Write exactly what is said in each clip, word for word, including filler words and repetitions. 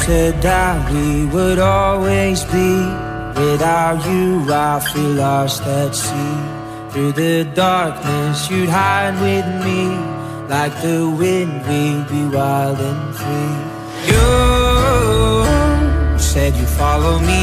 said that we would always be. Without you I feel lost at sea. Through the darkness you'd hide with me. Like the wind we'd be wild and free. You said you'd follow me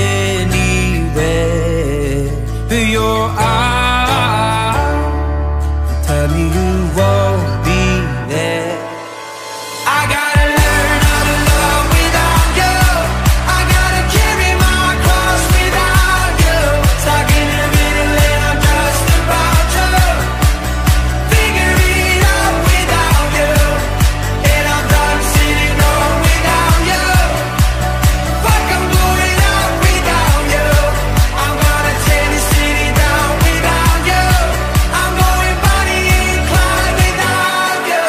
anywhere. But your eyes tell me you won't be there. I gotta learn how to love without you. I gotta carry my cross without you. Stuck in the middle and I'm just about to figure it out without you. And I'm done sitting home without you. Fuck, I'm going out without you. I'm gonna tear the city down without you. I'm going Bonnie and Clyde without you.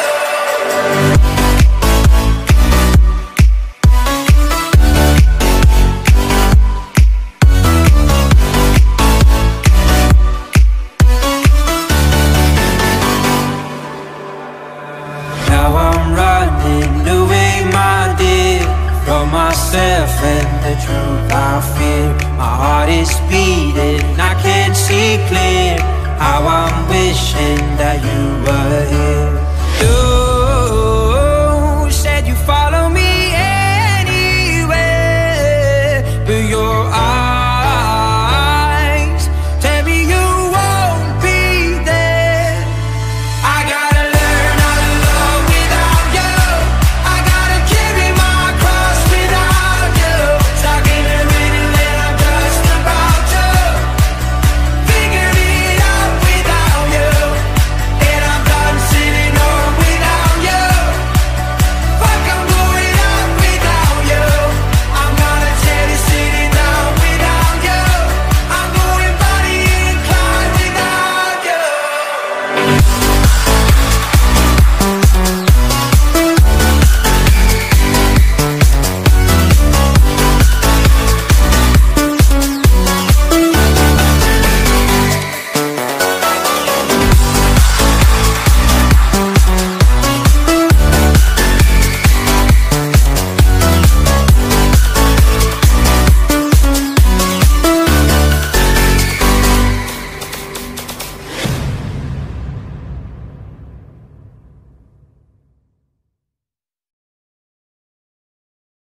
Now I'm running away, my dear, from myself and the truth I fear. My heart is beating, I can't see clear. How I'm wishing that you were here.